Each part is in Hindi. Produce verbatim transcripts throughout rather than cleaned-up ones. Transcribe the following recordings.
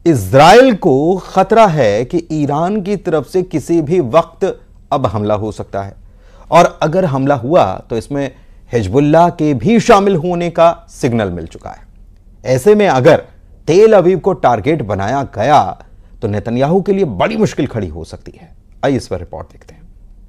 इजराइल को खतरा है कि ईरान की तरफ से किसी भी वक्त अब हमला हो सकता है, और अगर हमला हुआ तो इसमें हिजबुल्लाह के भी शामिल होने का सिग्नल मिल चुका है। ऐसे में अगर तेल अवीव को टारगेट बनाया गया तो नेतन्याहू के लिए बड़ी मुश्किल खड़ी हो सकती है। आइए इस पर रिपोर्ट देखते हैं।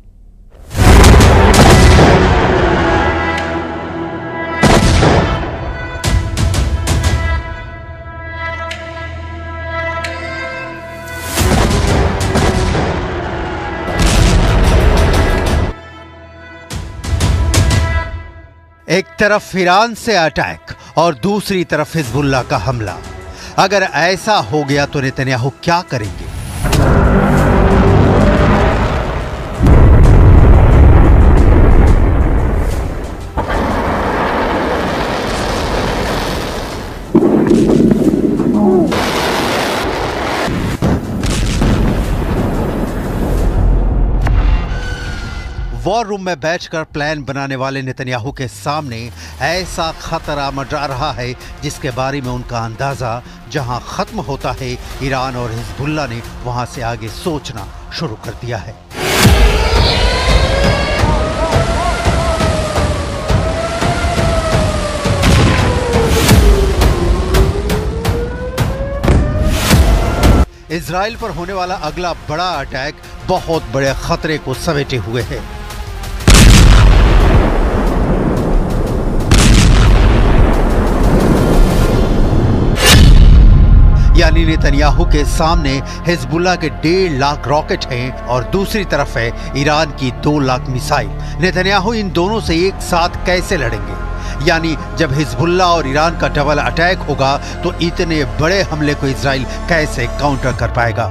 एक तरफ ईरान से अटैक और दूसरी तरफ हिजबुल्लाह का हमला। अगर ऐसा हो गया तो नेतन्याहू क्या करेंगे? वॉर रूम में बैठकर प्लान बनाने वाले नेतन्याहू के सामने ऐसा खतरा मंडरा रहा है जिसके बारे में उनका अंदाजा जहां खत्म होता है, ईरान और हिजबुल्लाह ने वहां से आगे सोचना शुरू कर दिया है। इजराइल पर होने वाला अगला बड़ा अटैक बहुत बड़े खतरे को समेटे हुए है। यानी नेतन्याहू के सामने हिजबुल्लाह के डेढ़ लाख रॉकेट हैं और दूसरी तरफ है ईरान की दो लाख मिसाइल। नेतन्याहू इन दोनों से एक साथ कैसे लड़ेंगे? यानी जब हिजबुल्लाह और ईरान का डबल अटैक होगा तो इतने बड़े हमले को इजराइल कैसे काउंटर कर पाएगा?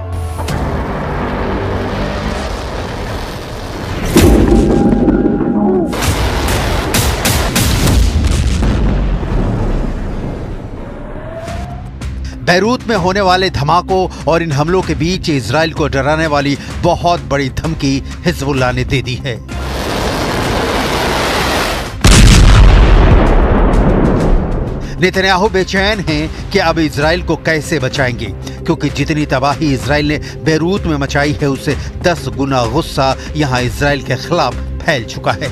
बैरूत में होने वाले धमाकों और इन हमलों के बीच इजराइल को डराने वाली बहुत बड़ी धमकी हिजबुल्लाह ने दे दी है। नेतन्याहू बेचैन हैं कि अब इजराइल को कैसे बचाएंगे, क्योंकि जितनी तबाही इजराइल ने बैरूत में मचाई है उससे दस गुना गुस्सा यहां इजराइल के खिलाफ फैल चुका है।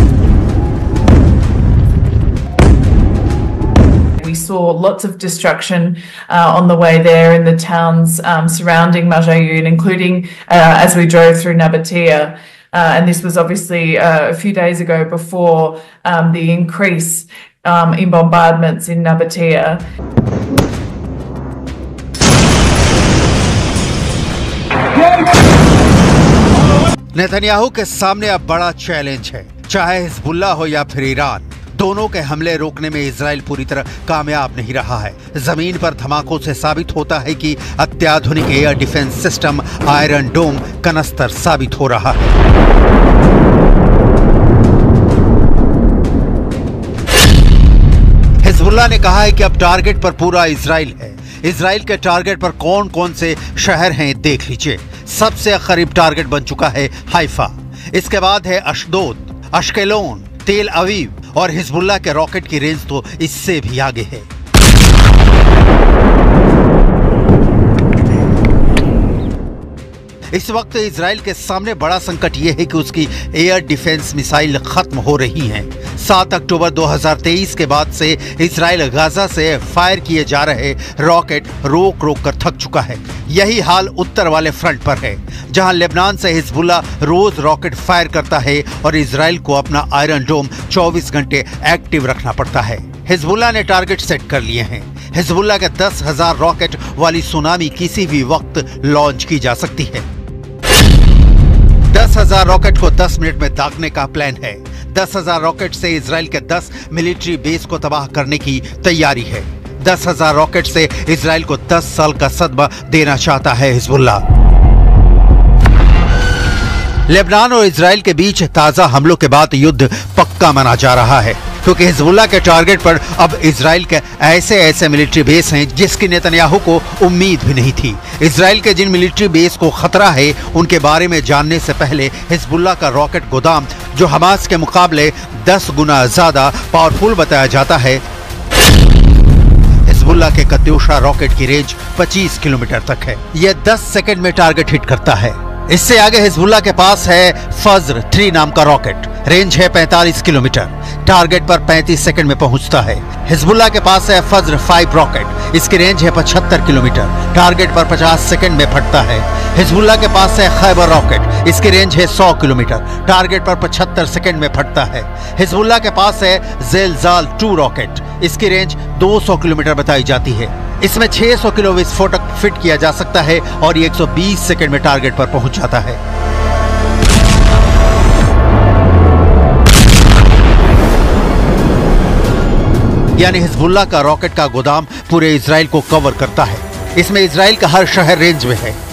We saw lots of destruction uh, on the way there in the towns um, surrounding Marjayoun, including uh, as we drove through Nabatea. Uh, and this was obviously uh, a few days ago before um, the increase um, in bombardments in Nabatea. Netanyahu के सामने अब बड़ा चैलेंज है। चाहे हिजबुल्लाह हो या फिर ईरान, दोनों के हमले रोकने में इजराइल पूरी तरह कामयाब नहीं रहा है। जमीन पर धमाकों से साबित होता है कि अत्याधुनिक air defence system Iron Dome कनस्तर साबित हो रहा है। हिजबुल्लाह ने कहा है कि अब टारगेट पर पूरा इजराइल है। इजराइल के टारगेट पर कौन कौन से शहर हैं देख लीजिए। सबसे करीब टारगेट बन चुका है हाइफा, इसके बाद है अशदोद, अश्केलोन, तेल अवीव, और हिजबुल्लाह के रॉकेट की रेंज तो इससे भी आगे है। इस वक्त इजराइल के सामने बड़ा संकट यह है कि उसकी एयर डिफेंस मिसाइल खत्म हो रही हैं। सात अक्टूबर दो हज़ार तेईस के बाद से इजराइल गाजा से फायर किए जा रहे रॉकेट रोक रोक कर थक चुका है। यही हाल उत्तर वाले फ्रंट पर है, जहां लेबनान से हिजबुल्लाह रोज रॉकेट फायर करता है और इजराइल को अपना आयरन डोम चौबीस घंटे एक्टिव रखना पड़ता है। हिजबुल्लाह ने टारगेट सेट कर लिए हैं। हिजबुल्लाह के दस हजार रॉकेट वाली सुनामी किसी भी वक्त लॉन्च की जा सकती है। दस हजार रॉकेट को दस मिनट में दागने का प्लान है। दस हजार रॉकेट से इजराइल के दस मिलिट्री बेस को तबाह करने की तैयारी है। दस हजार रॉकेट से इजराइल को दस साल का सदमा देना चाहता है हिजबुल्लाह। लेबनान और इजराइल के बीच ताजा हमलों के बाद युद्ध पक्का माना जा रहा है, क्योंकि हिजबुल्लाह के टारगेट पर अब इजराइल के ऐसे ऐसे मिलिट्री बेस हैं जिसकी नेतन्याहू को उम्मीद भी नहीं थी। इजराइल के जिन मिलिट्री बेस को खतरा है उनके बारे में जानने से पहले हिजबुल्लाह का रॉकेट गोदाम, जो हमास के मुकाबले दस गुना ज्यादा पावरफुल बताया जाता है, हिजबुल्लाह के कत्यूशा रॉकेट की रेंज पच्चीस किलोमीटर तक है। यह दस सेकंड में टारगेट हिट करता है। इससे आगे हिजबुल्लाह के पास है फज्र थ्री नाम का रॉकेट, रेंज है पैंतालीस किलोमीटर, टारगेट पर पैंतीस सेकंड में पहुंचता है। हिजबुल्लाह के पास है फज्र फाइव रॉकेट, इसकी रेंज है पचहत्तर किलोमीटर, टारगेट पर पचास सेकंड में फटता है। हिजबुल्लाह के पास है खैबर रॉकेट, इसकी रेंज है सौ किलोमीटर, टारगेट पर पचहत्तर सेकंड में फटता है। हिजबुल्लाह के पास है ज़ेलज़ाल टू रॉकेट, इसकी रेंज दो सौ किलोमीटर बताई जाती है। इसमें छह सौ किलो विस्फोटक फिट किया जा सकता है और ये एक सौ बीस सेकंड में टारगेट पर पहुंच जाता है। यानी हिजबुल्लाह का रॉकेट का गोदाम पूरे इजराइल को कवर करता है। इसमें इजराइल का हर शहर रेंज में है।